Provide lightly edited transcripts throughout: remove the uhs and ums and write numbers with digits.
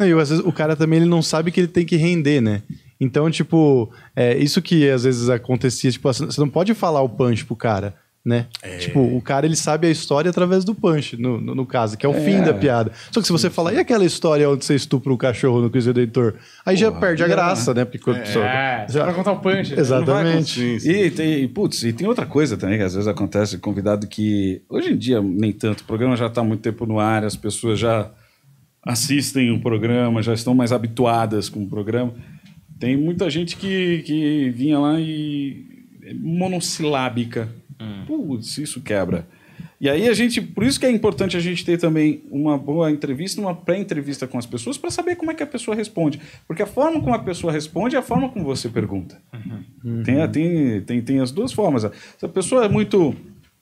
Não, e às vezes o cara também ele não sabe que ele tem que render, né? Então, tipo, isso que às vezes acontecia, tipo, você não pode falar o punch pro cara, né? Tipo, o cara ele sabe a história através do punch, no caso, que é o fim da piada. Só que se você falar, e aquela história onde você estupra um cachorro no Cristo Redentor? Aí já perde a graça, né? Porque já pra contar o punch. Exatamente. E tem outra coisa também que às vezes acontece, convidado que hoje em dia nem tanto, o programa já está há muito tempo no ar, as pessoas já assistem o programa, já estão mais habituadas com o programa. Tem muita gente que vinha lá e monossilábica. Putz, isso quebra. E aí por isso que é importante a gente ter também uma boa entrevista, uma pré-entrevista com as pessoas para saber como é que a pessoa responde. Porque a forma como a pessoa responde é a forma como você pergunta. Tem as duas formas. Se a pessoa é muito...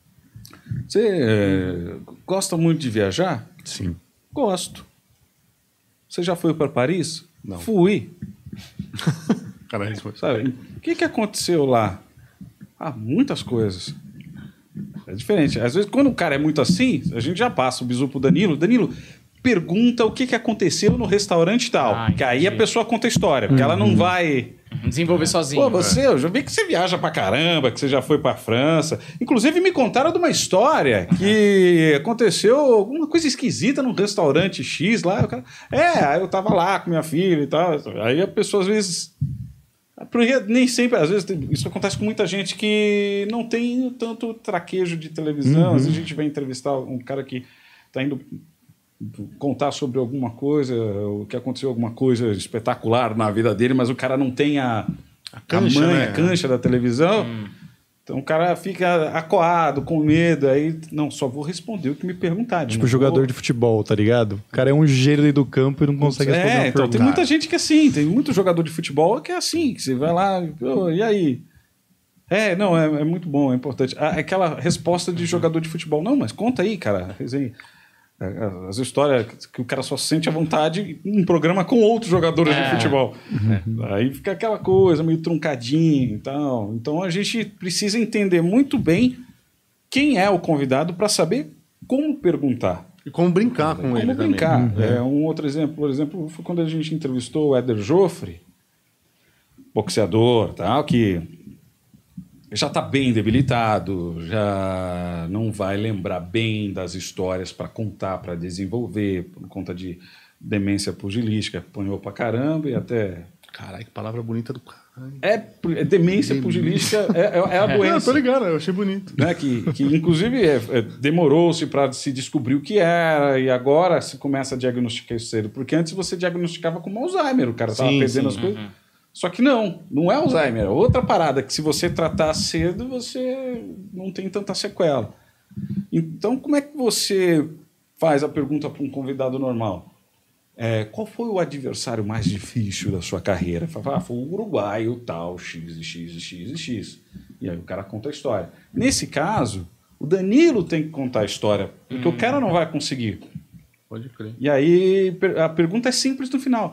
Você gosta muito de viajar? Sim. Gosto. Você já foi para Paris? Não. Fui. Caralho, sabe? O que aconteceu lá? Muitas coisas. É diferente. Às vezes, quando o cara é muito assim, a gente já passa o bisu pro Danilo. Danilo, pergunta o que aconteceu no restaurante e tal. Que aí a pessoa conta a história, porque ela não vai... desenvolver sozinho. Pô, eu já vi que você viaja pra caramba, que você já foi pra França. Inclusive, me contaram de uma história que aconteceu alguma coisa esquisita num restaurante X lá. Aí eu tava lá com minha filha e tal. Aí a pessoa, às vezes... Porque nem sempre, às vezes, isso acontece com muita gente que não tem tanto traquejo de televisão. Às vezes a gente vai entrevistar um cara que tá indo contar sobre alguma coisa, o que aconteceu, alguma coisa espetacular na vida dele, mas o cara não tem a cancha, a cancha da televisão. Então o cara fica acuado, com medo, aí não, só vou responder o que me perguntarem. Tipo jogador de futebol, tá ligado? O cara é um gênio ali do campo e não consegue responder uma então pergunta. tem muita gente que é assim, tem muito jogador de futebol que é assim, que você vai lá, e aí? Não, é muito bom, é importante. Aquela resposta de jogador de futebol, não, mas conta aí, cara, as histórias que o cara só sente à vontade em um programa com outros jogadores de futebol. Aí fica aquela coisa meio truncadinha e tal. Então a gente precisa entender muito bem quem é o convidado para saber como perguntar. E como brincar com ele. Como brincar. Um outro exemplo, por exemplo, foi quando a gente entrevistou o Éder Joffre, boxeador, tal, que já está bem debilitado, já não vai lembrar bem das histórias para contar, para desenvolver, por conta de demência pugilística, apanhou pra caramba e até... Caralho, que palavra bonita do caralho. Demência pugilística é a doença. Não, tô ligado, eu achei bonito. Né? Que inclusive demorou-se para se descobrir o que era e agora se começa a diagnosticar isso cedo, porque antes você diagnosticava como Alzheimer, o cara estava perdendo as coisas. Só que não é Alzheimer, é outra parada que se você tratar cedo, você não tem tanta sequela. Então, como é que você faz a pergunta para um convidado normal? Qual foi o adversário mais difícil da sua carreira? Fala, foi o uruguaio tal, X e X e X e X. E aí o cara conta a história. Nesse caso, o Danilo tem que contar a história, porque o cara não vai conseguir. Pode crer. E aí a pergunta é simples no final.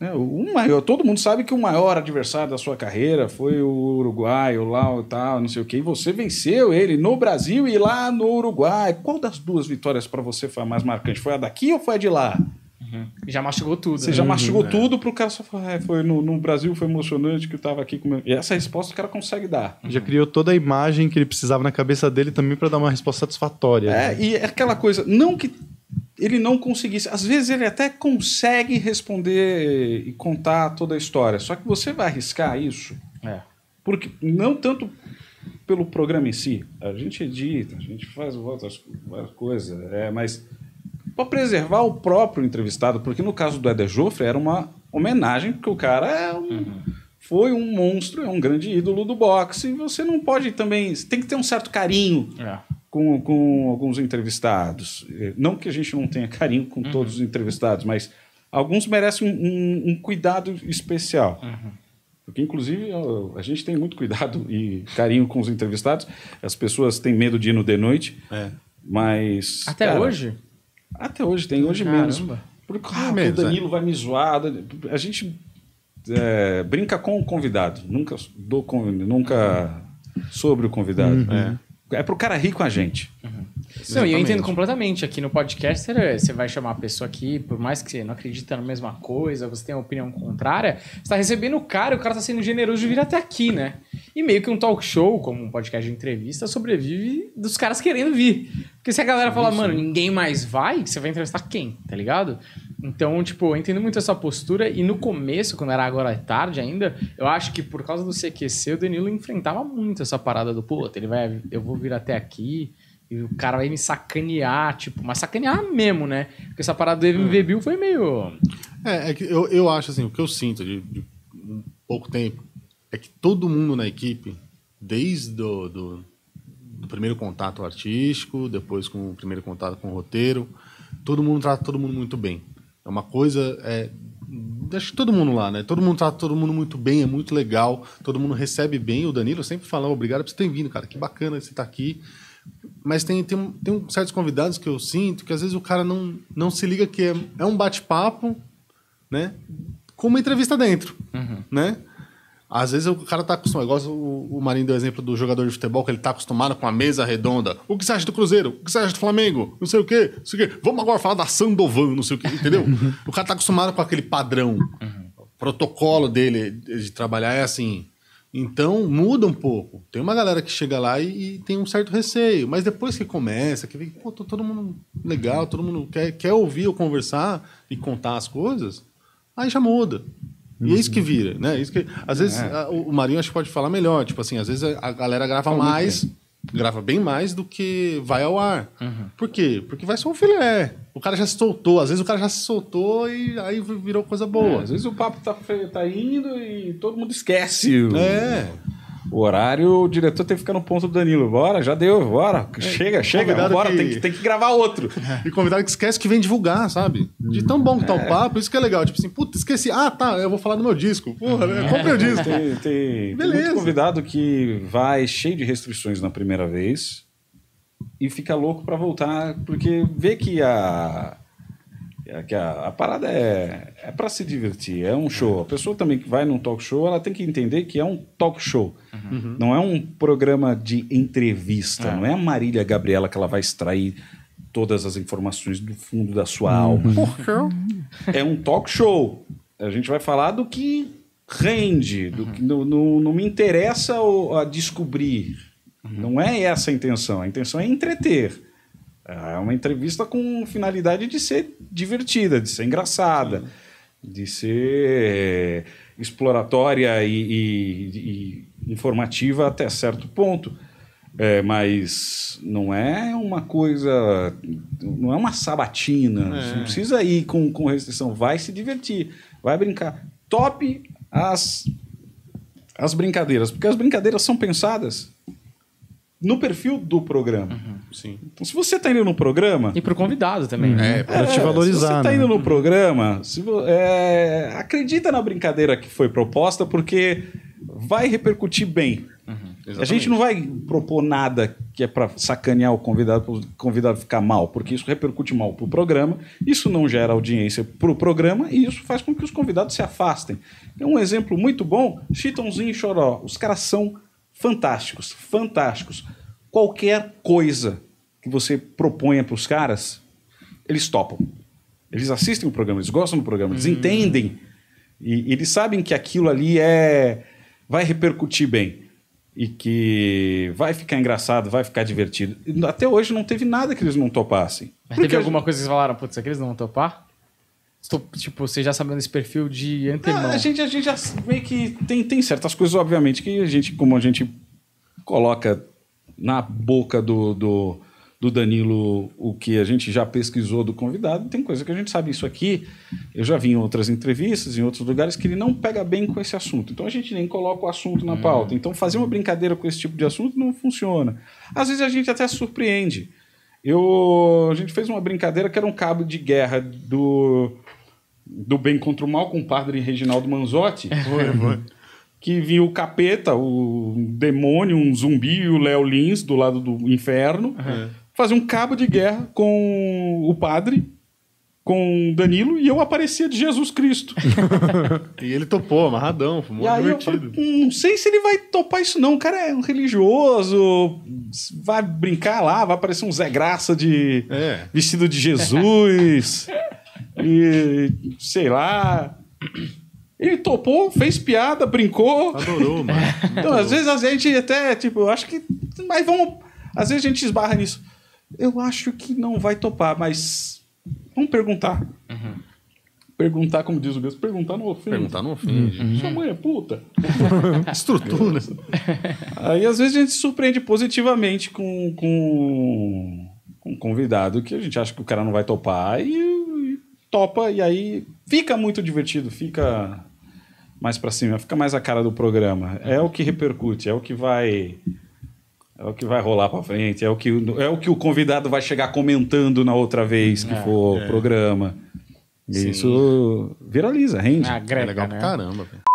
Todo mundo sabe que o maior adversário da sua carreira foi o uruguaio lá e tal, não sei o quê. E você venceu ele no Brasil e lá no Uruguai. Qual das duas vitórias para você foi a mais marcante? Foi a daqui ou foi a de lá? Já mastigou tudo. Você já mastigou tudo pro cara só falar, foi no Brasil, foi emocionante que eu tava aqui com... E essa resposta o cara consegue dar. Já criou toda a imagem que ele precisava na cabeça dele também para dar uma resposta satisfatória. E é aquela coisa, não que ele não conseguisse. Às vezes ele até consegue responder e contar toda a história. Só que você vai arriscar isso. Porque não tanto pelo programa em si. A gente edita, a gente faz várias coisas. Mas para preservar o próprio entrevistado. Porque no caso do Éder Joffre era uma homenagem, porque o cara foi um monstro, é um grande ídolo do boxe. E você não pode também... Você tem que ter um certo carinho com alguns entrevistados. Não que a gente não tenha carinho com todos os entrevistados, mas alguns merecem um cuidado especial. Porque, inclusive, a gente tem muito cuidado e carinho com os entrevistados. As pessoas têm medo de ir no de noite, mas... Até hoje? Até hoje, tem hoje menos. Porque o Danilo vai me zoar. A gente brinca com o convidado, nunca sobre o convidado. É pro cara rir com a gente. Não, e eu entendo completamente. Aqui no podcast, você vai chamar a pessoa aqui, por mais que você não acredita na mesma coisa, você tem uma opinião contrária, você tá recebendo o cara tá sendo generoso de vir até aqui, né? E meio que um talk show, como um podcast de entrevista, sobrevive dos caras querendo vir. Porque se a galera falar, mano, ninguém mais vai, você vai entrevistar quem, tá ligado? Então, tipo, eu entendo muito essa postura. E no começo, quando era agora tarde ainda, eu acho que por causa do CQC, o Danilo enfrentava muito essa parada do, pô, eu vou vir até aqui e o cara vai me sacanear, tipo, mas sacanear mesmo, né? Porque essa parada do MV Bill foi meio... É que eu acho assim, o que eu sinto de pouco tempo é que todo mundo na equipe, desde do primeiro contato artístico, depois com o primeiro contato com o roteiro, todo mundo trata todo mundo muito bem. É uma coisa... acho que todo mundo lá, né? Todo mundo trata todo mundo muito bem, é muito legal, todo mundo recebe bem. O Danilo sempre fala, obrigado por você ter vindo, cara, que bacana você estar aqui. Mas tem certos convidados que eu sinto que às vezes o cara não se liga que é um bate-papo, né? Com uma entrevista dentro, né? Às vezes o cara tá acostumado, igual o Marinho deu o exemplo do jogador de futebol, que ele tá acostumado com a mesa redonda. O que você acha do Cruzeiro? O que você acha do Flamengo? Não sei o quê. Não sei o quê. Vamos agora falar da Sandovan, não sei o quê, entendeu? O cara tá acostumado com aquele padrão. O protocolo dele de trabalhar é assim. Então, muda um pouco. Tem uma galera que chega lá e tem um certo receio. Mas depois que começa, que vem, pô, todo mundo legal, todo mundo quer ouvir ou conversar e contar as coisas, aí já muda. E é isso que vira, né? Isso que, às vezes, o Marinho acho que pode falar melhor. Tipo assim, às vezes a galera grava mais, grava bem mais do que vai ao ar. Por quê? Porque vai só um filé. O cara já se soltou. Às vezes o cara já se soltou e aí virou coisa boa. Às vezes o papo tá indo e todo mundo esquece. O horário, o diretor tem que ficar no ponto do Danilo. Bora, já deu, bora. Chega, bora, tem que gravar outro. E convidado que esquece que vem divulgar, sabe? De tão bom que tá o papo, isso que é legal. Tipo assim, puta, esqueci. Ah, tá, eu vou falar do meu disco. Porra, compre o disco. Tem muito convidado que vai cheio de restrições na primeira vez e fica louco pra voltar, porque vê que a parada é para se divertir, é um show. A pessoa também que vai num talk show, ela tem que entender que é um talk show. Não é um programa de entrevista, não é a Marília Gabriela que ela vai extrair todas as informações do fundo da sua alma. É um talk show. A gente vai falar do que rende, do que não me interessa a descobrir. Não é essa a intenção. A intenção é entreter. É uma entrevista com finalidade de ser divertida, de ser engraçada, de ser exploratória e informativa até certo ponto. Mas não é uma coisa... Não é uma sabatina. Você não precisa ir com restrição. Vai se divertir, vai brincar. Top as brincadeiras, porque as brincadeiras são pensadas no perfil do programa. Sim. Então, se você está indo no programa... E pro convidado também. Pra te valorizar. Se você está indo no programa, acredita na brincadeira que foi proposta, porque vai repercutir bem. A gente não vai propor nada que é para sacanear o convidado ficar mal, porque isso repercute mal para o programa, isso não gera audiência para o programa e isso faz com que os convidados se afastem. É um exemplo muito bom, Chitãozinho e Choró. Os caras são fantásticos, fantásticos. Qualquer coisa que você proponha para os caras, eles topam. Eles assistem o programa, eles gostam do programa, eles entendem e eles sabem que aquilo ali vai repercutir bem e que vai ficar engraçado, vai ficar divertido. Até hoje não teve nada que eles não topassem. Mas teve alguma coisa que vocês falaram, putz, isso aqui eles não vão topar? Tipo, você já sabendo esse perfil de antemão. A gente já vê que tem certas coisas, obviamente, que como a gente coloca na boca do Danilo o que a gente já pesquisou do convidado, tem coisa que a gente sabe. Isso aqui, eu já vi em outras entrevistas, em outros lugares, que ele não pega bem com esse assunto. Então a gente nem coloca o assunto na pauta. Então fazer uma brincadeira com esse tipo de assunto não funciona. Às vezes a gente até surpreende. A gente fez uma brincadeira que era um cabo de guerra do Bem contra o Mal com o padre Reginaldo Manzotti. Que vinha o capeta, o demônio, um zumbi e o Léo Lins do lado do inferno. Fazer um cabo de guerra com o padre com Danilo e eu aparecia de Jesus Cristo. E ele topou, amarradão, foi muito divertido. Falei, não sei se ele vai topar isso não, o cara é um religioso, vai brincar lá, vai aparecer um Zé Graça vestido de Jesus, e sei lá... Ele topou, fez piada, brincou. Adorou, mano. Então, às vezes a gente até, tipo, eu acho que... Mas vamos... Às vezes a gente esbarra nisso. Eu acho que não vai topar, mas... Vamos perguntar. Perguntar, como diz o Gus, perguntar não ofende. Perguntar não ofende. Sua mãe é puta. Estrutura. Aí, às vezes, a gente se surpreende positivamente com um convidado que a gente acha que o cara não vai topar e topa, e aí fica muito divertido, fica mais pra cima, fica mais a cara do programa. É o que repercute, é o que vai rolar pra frente, é o que o convidado vai chegar comentando na outra vez que for o programa. E isso viraliza, rende. Agrega, É legal né? pra caramba, velho.